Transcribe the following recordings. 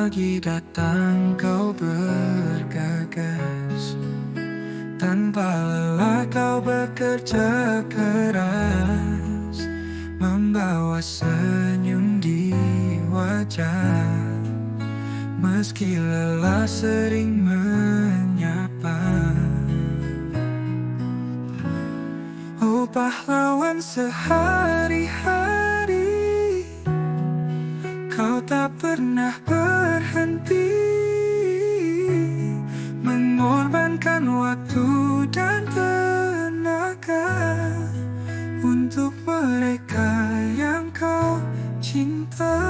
pagi datang kau bergegas, tanpa lelah kau bekerja keras, membawa senyum di wajah. Meski lelah sering menyapa. Oh pahlawan sehari-hari, kau tak pernah berhenti, mengorbankan waktu dan tenaga untuk mereka yang kau cinta.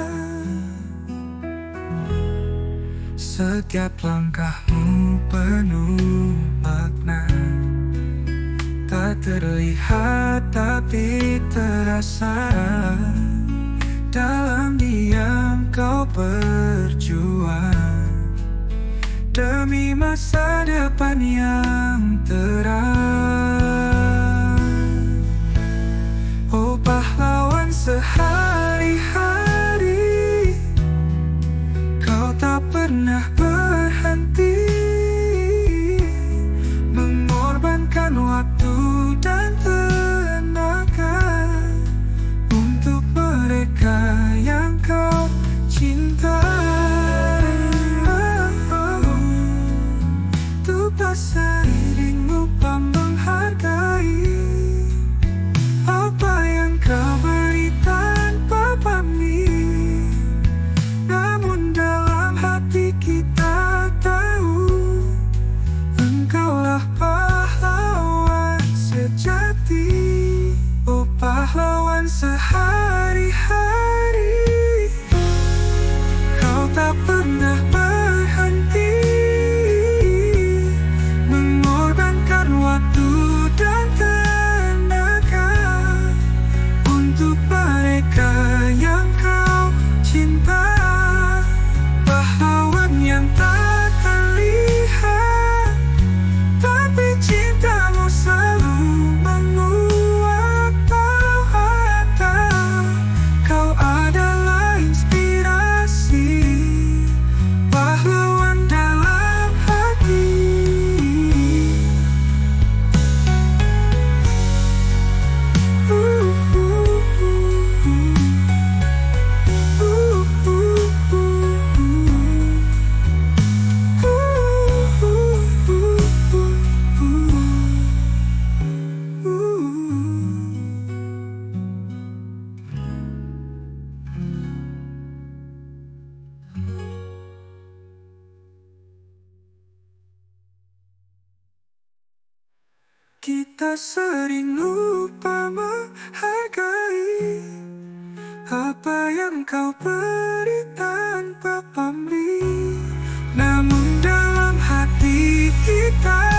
Setiap langkahmu penuh makna, tak terlihat tapi terasa. Dalam diam kau berjuang demi masa depan yang terang. Oh pahlawan sehari-hari, kau tak pernah berhenti, mengorbankan waktu dan tenaga untuk mereka yang kau cinta. Untuk bahasa dirimu lupa menghargai apa yang kau beri tanpa pamrih. Namun dalam hati kita tahu engkaulah pahlawan sejati. Oh pahlawan sehari-hari, kau tak pernah berhenti, mengorbankan waktu dan tenaga untuk mereka yang kau cinta. Pahlawan yang tak terlihat, tapi cintamu selalu menguat. Kau adalah inspirasi, pahlawan dalam hati. Kita sering lupa menghargai apa yang kau beri tanpa pamrih. Namun dalam hati kita